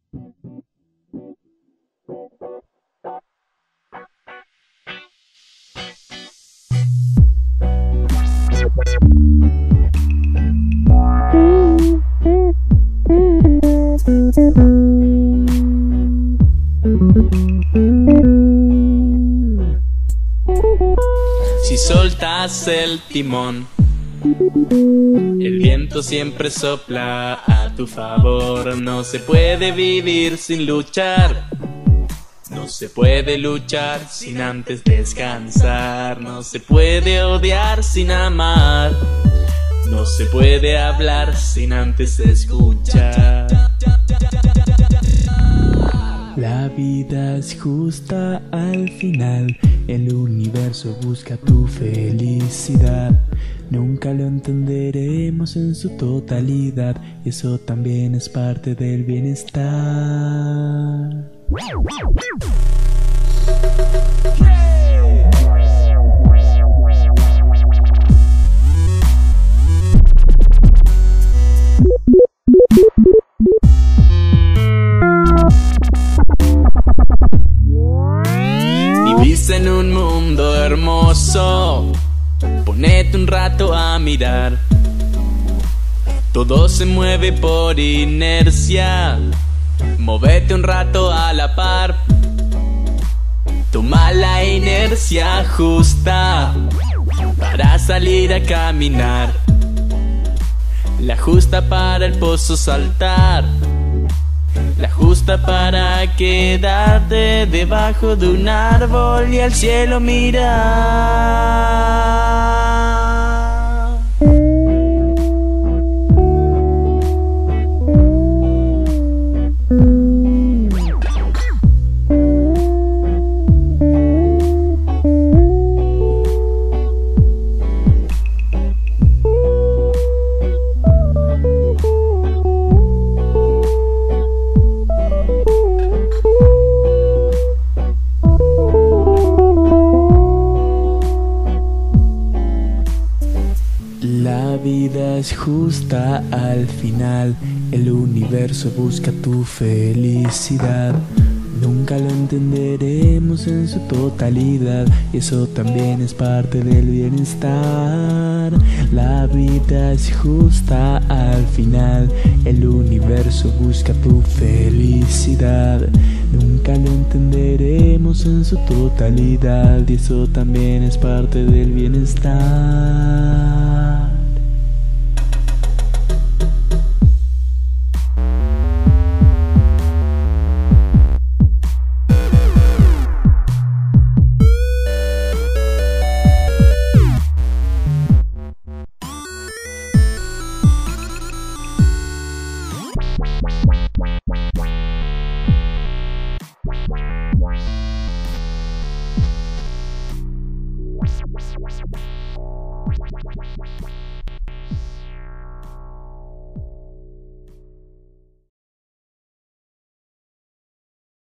Si soltas el timón, el viento siempre sopla a tu favor. No se puede vivir sin luchar. No se puede luchar sin antes descansar. No se puede odiar sin amar. No se puede hablar sin antes escuchar. La vida es justa al final, el universo busca tu felicidad. Nunca lo entenderemos en su totalidad, y eso también es parte del bienestar. Vivís en un mundo hermoso, ponete un rato a mirar. Todo se mueve por inercia, movete un rato a la par. Toma la inercia justa para salir a caminar, la justa para el pozo saltar, la justa para quedarte debajo de un árbol y al cielo mirar. La vida es justa al final, el universo busca tu felicidad. Nunca lo entenderemos en su totalidad, y eso también es parte del bienestar. La vida es justa al final, el universo busca tu felicidad. Nunca lo entenderemos en su totalidad, y eso también es parte del bienestar.